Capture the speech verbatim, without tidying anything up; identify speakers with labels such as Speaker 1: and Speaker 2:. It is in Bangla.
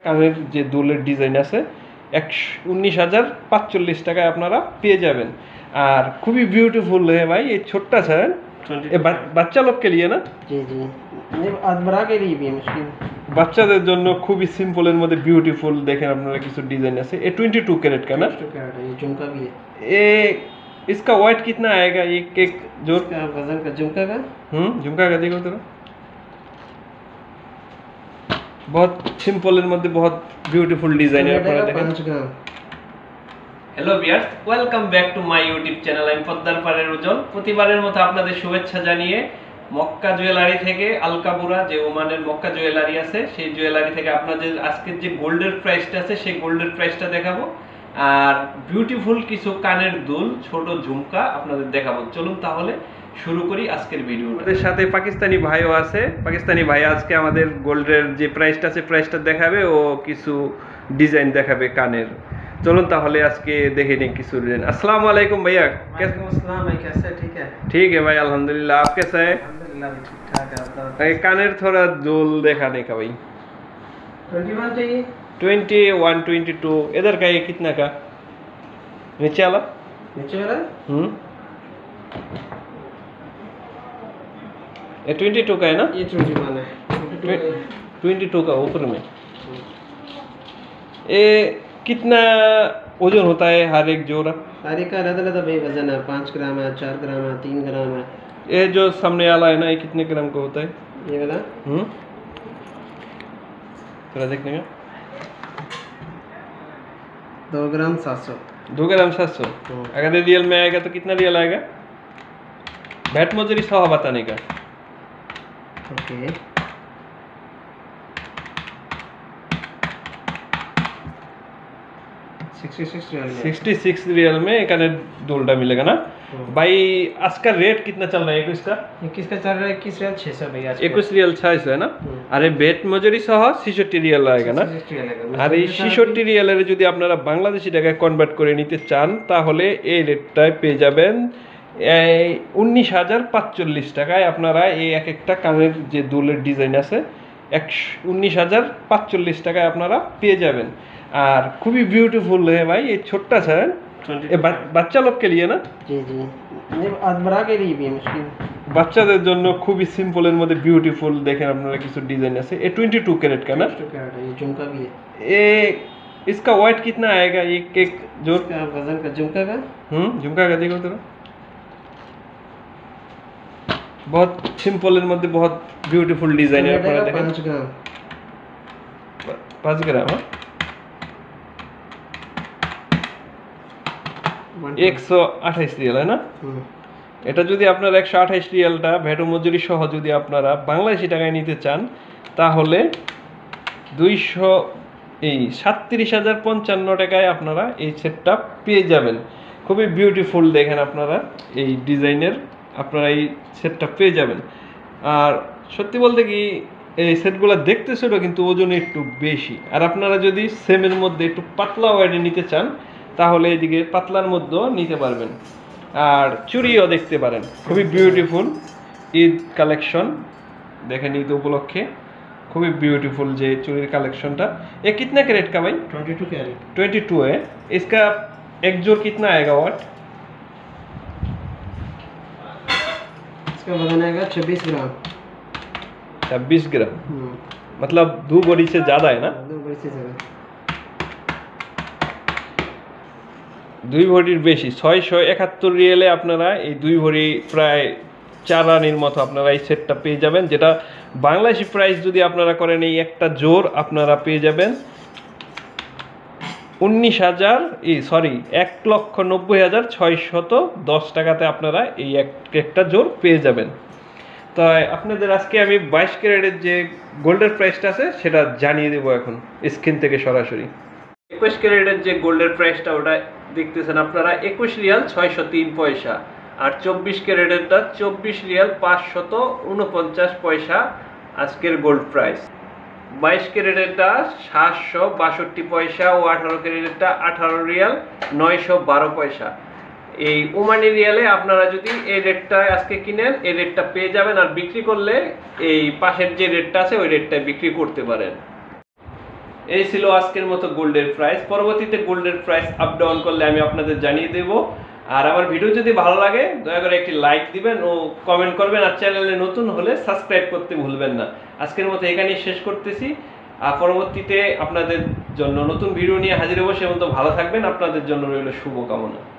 Speaker 1: কানের যে দুলের ডিজাইন আছে একশো উনিশ হাজার পাঁচচল্লিশ টাকায় আপনারা পেয়ে যাবেন। আর খুবই বিউটিফুল है भाई, ये छोटा सा है, ये बच्चा लोग के लिए ना
Speaker 2: जी जी आज बड़ा के लिए भी मुश्किल
Speaker 1: বাচ্চাদের জন্য খুবই সিম্পলের মধ্যে বিউটিফুল। দেখেন আপনারা কিছু ডিজাइन ऐसे ये ट्वेंटी टू कैरेट का ना,
Speaker 2: ये झुमका भी है।
Speaker 1: ये इसका वेट कितना आएगा एक एक जो
Speaker 2: इसका वजन का झुमका का
Speaker 1: हम्म झुमका का देखो तो बहुत सिंपलेर मध्य बहुत ब्यूटीफुल डिजाइन है আপনারা দেখেন। Hello viewers, welcome back to my YouTube channel. আমি পদ্মার পাড়ের উজ্জ্বল। প্রতিবারের মতো আপনাদের শুভেচ্ছা জানিয়ে মক্কা জুয়েলারি থেকে আলকাবুরা যে ওমানের মক্কা জুয়েলারি আছে সেই জুয়েলারি থেকে আপনাদের আজকের যে গোল্ডের প্রাইসটা আছে সেই গোল্ডের প্রাইসটা দেখাবো, আর বিউটিফুল কিছু কানের দুল ছোট ঝুমকা আপনাদের দেখাবো। চলুন তাহলে শুরু করি আজকের ভিডিও। আমাদের সাথে পাকিস্তানি ভাইও আছে। পাকিস্তানি ভাই আজকে আমাদের গোল্ডের যে প্রাইসটা আছে প্রাইসটা দেখাবে, ও কিছু ডিজাইন দেখাবে কানের। चलुन ताहले आज के देखे नहीं किस डिजाइन। अस्सलाम वालेकुम भैया।
Speaker 2: अस्सलाम भाई, कैसे? ठीक है
Speaker 1: ठीक है भाई, अल्हम्दुलिल्लाह। आप कैसा है?
Speaker 2: अल्हम्दुलिल्लाह भी ठीक ठाक है।
Speaker 1: ये कानेर थोड़ा जोल दिखाने का भाई।
Speaker 2: इक्कीस चाहिए?
Speaker 1: इक्कीस, बाईस। इधर का ये कितना का? नीचे वाला?
Speaker 2: नीचे वाला?
Speaker 1: हम्म ये बाईस का है ना?
Speaker 2: ये इक्कीस है।
Speaker 1: बाईस का ऊपर में। ये कितना वजन होता है हर एक जोड़ा?
Speaker 2: हर एक का अलग अलग भाई वजन है। पाँच ग्राम है, चार ग्राम है, तीन ग्राम है।
Speaker 1: ये जो सामने वाला है ना, ये कितने ग्राम का होता है?
Speaker 2: ये वाला
Speaker 1: हम्म थोड़ा देखने का।
Speaker 2: दो ग्राम सात सौ।
Speaker 1: दो ग्राम सात सौ। अगर ये रियल में आएगा तो कितना रियल आएगा? बैट मजूरी सौ बताने का।
Speaker 2: ओके
Speaker 1: छियासठ रियल में एक दोलटा मिलेगा ना भाई। आज का रेट कितना चल रहा है इसका?
Speaker 2: इक्कीस का चल रहा है इक्कीस रियल छह सौ भैया।
Speaker 1: इक्कीस रियल छह सौ है ना। अरे बेट मजूरी सह छिषट्टी रियल आएगा ना। আর এই ছিষট্টি রিয়ালের যদি আপনারা বাংলাদেশি টাকায় কনভার্ট করে নিতে চান তাহলে এই রেটটায় পেয়ে যাবেন এই উনিশ হাজার পাঁচচল্লিশ টাকায়। আপনারা এই এক একটা কানের যে দুলের ডিজাইন আছে একশো উনিশ হাজার পাঁচচল্লিশ টাকায় আপনারা পেয়ে যাবেন। আর খুবই বিউটিফুল है भाई, ये छोटा सा है, ये बच्चा लोग के लिए ना
Speaker 2: जी जी आज बड़ा के लिए भी मुश्किल।
Speaker 1: বাচ্চাদের জন্য খুবই সিম্পলের মধ্যে বিউটিফুল। দেখেন আপনারা কিছু ডিজাइन ऐसे ये बाईस कैरेट का ना,
Speaker 2: ये झुमका भी है।
Speaker 1: ये इसका वेट कितना आएगा एक एक जो
Speaker 2: इसका वजन का झुमका का
Speaker 1: हम्म झुमका का देखो तो बहुत सिंपलेर मध्य बहुत ब्यूटीफुल डिजाइन है। আপনারা দেখেন
Speaker 2: पाँच ग्राम
Speaker 1: पाँच ग्राम एक सौ अट्ठाईस रियल है ना। এটা যদি আপনারা একশো আঠাশ রিয়ালটা ভ্যাট মজুরি সহ যদি আপনারা বাংলাদেশি টাকায় নিতে চান তাহলে দুইশো এই সাতত্রিশ হাজার পঞ্চান্ন টাকায় আপনারা এই সেটটা পেয়ে যাবেন। খুবই বিউটিফুল। দেখেন আপনারা এই ডিজাইনের আপনারা এই সেটটা পেয়ে যাবেন। আর সত্যি বলতে কি এই সেটগুলো দেখতে ছোট কিন্তু ওজনে একটু বেশি। আর আপনারা যদি সেমের মধ্যে একটু পাতলা ওয়েটে নিতে চান তাহলে এদিকে পাতলার মধ্যেও নিতে পারবেন। আর চুড়িও দেখতে পারেন। খুবই বিউটিফুল ঈদ কালেকশন। দেখেন ঈদ উপলক্ষে খুবই বিউटीफुल जे चूड़ी कलेक्शनটা। ये कितने कैरेट का भाई?
Speaker 2: बाईस कैरेट।
Speaker 1: बाईस है। इसका एक जोड़ कितना आएगा वाट?
Speaker 2: इसका वजन आएगा छब्बीस ग्राम।
Speaker 1: छब्बीस ग्राम मतलब दो बोरी से ज्यादा है ना।
Speaker 2: दो बोरी से ज्यादा।
Speaker 1: দুই ভরির বেশি ছয়শো একাত্তর রিয়েলে আপনারা এই দুই ভরি প্রায় চার রানির মতো আপনারা এই সেটটা পেয়ে যাবেন, যেটা বাংলাদেশি প্রাইস যদি আপনারা করেন এই একটা জোড় আপনারা পেয়ে যাবেন উনিশ হাজার এই সরি এক লক্ষ নব্বই হাজার ছয়শত দশ টাকাতে আপনারা এই এক একটা জোড় পেয়ে যাবেন। তাই আপনাদের আজকে আমি বাইশ ক্যারেটের যে গোল্ডের প্রাইসটা আছে সেটা জানিয়ে দেবো এখন স্ক্রিন থেকে সরাসরি। একুশ ক্যারেটের যে গোল্ডের প্রাইসটা ওটা দেখতেছেন আপনারা একুশ রিয়াল ছয়শো তিন পয়সা। আর চব্বিশ ক্যারেটেরটা চব্বিশ রিয়াল পাঁচশত উনপঞ্চাশ পয়সা আজকের গোল্ড প্রাইস। বাইশ ক্যারেটেরটা সাতশো বাষট্টি পয়সা ও আঠারো ক্যারেটেরটা আঠারো রিয়াল নয়শো বারো পয়সা। এই ওমানি রিয়ালে আপনারা যদি এই রেটটা আজকে কিনেন এই রেটটা পেয়ে যাবেন, আর বিক্রি করলে এই পাশের যে রেটটা আছে ওই রেটটায় বিক্রি করতে পারেন। এই ছিল আজকের মতো গোল্ডের প্রাইস। পরবর্তীতে গোল্ডের প্রাইস আপ ডাউন করলে আমি আপনাদের জানিয়ে দেব। আর আমার ভিডিও যদি ভালো লাগে দয়া করে একটি লাইক দিবেন ও কমেন্ট করবেন, আর চ্যানেলে নতুন হলে সাবস্ক্রাইব করতে ভুলবেন না। আজকের মতো এখানেই শেষ করতেছি। আর পরবর্তীতে আপনাদের জন্য নতুন ভিডিও নিয়ে হাজির হবো। সে মতো ভালো থাকবেন, আপনাদের জন্য রইল শুভকামনা।